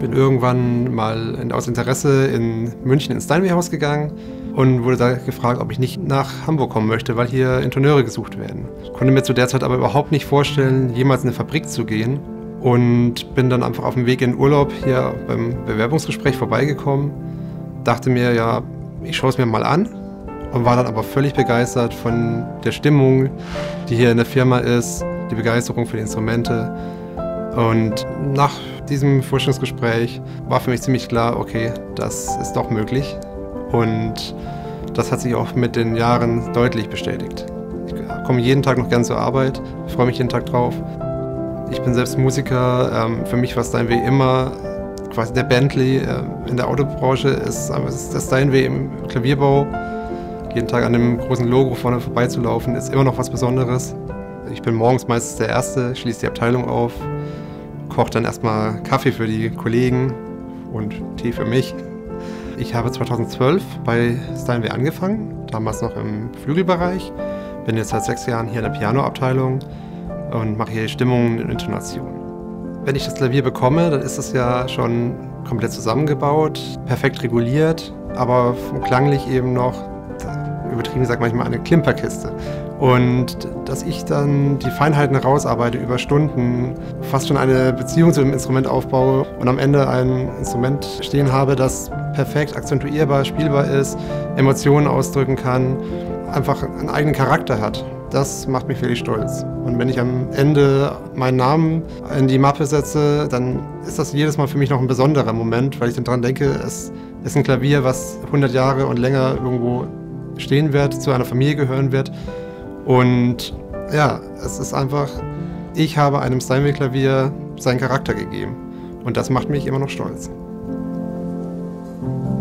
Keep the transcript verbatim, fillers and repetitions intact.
bin irgendwann mal in, aus Interesse in München ins Steinway-Haus gegangen und wurde da gefragt, ob ich nicht nach Hamburg kommen möchte, weil hier Ingenieure gesucht werden. Ich konnte mir zu der Zeit aber überhaupt nicht vorstellen, jemals in eine Fabrik zu gehen und bin dann einfach auf dem Weg in den Urlaub hier beim Bewerbungsgespräch vorbeigekommen. Dachte mir, ja, ich schaue es mir mal an und war dann aber völlig begeistert von der Stimmung, die hier in der Firma ist, die Begeisterung für die Instrumente. Und nach diesem Vorstellungsgespräch war für mich ziemlich klar, okay, das ist doch möglich. Und das hat sich auch mit den Jahren deutlich bestätigt. Ich komme jeden Tag noch gern zur Arbeit, freue mich jeden Tag drauf. Ich bin selbst Musiker, für mich war Steinway immer quasi der Bentley in der Autobranche, ist, ist der Steinway im Klavierbau. Jeden Tag an dem großen Logo vorne vorbeizulaufen, ist immer noch was Besonderes. Ich bin morgens meistens der Erste, schließe die Abteilung auf, koche dann erstmal Kaffee für die Kollegen und Tee für mich. Ich habe zweitausendzwölf bei Steinway angefangen, damals noch im Flügelbereich. Bin jetzt seit sechs Jahren hier in der Pianoabteilung und mache hier Stimmungen und Intonation. Wenn ich das Klavier bekomme, dann ist es ja schon komplett zusammengebaut, perfekt reguliert, aber klanglich eben noch, übertrieben gesagt, manchmal eine Klimperkiste. Und dass ich dann die Feinheiten rausarbeite über Stunden, fast schon eine Beziehung zu dem Instrument aufbaue und am Ende ein Instrument stehen habe, das perfekt akzentuierbar, spielbar ist, Emotionen ausdrücken kann, einfach einen eigenen Charakter hat. Das macht mich wirklich stolz. Und wenn ich am Ende meinen Namen in die Mappe setze, dann ist das jedes Mal für mich noch ein besonderer Moment, weil ich dann daran denke, es ist ein Klavier, was hundert Jahre und länger irgendwo stehen wird, zu einer Familie gehören wird. Und ja, es ist einfach, ich habe einem Steinway-Klavier seinen Charakter gegeben. Und das macht mich immer noch stolz.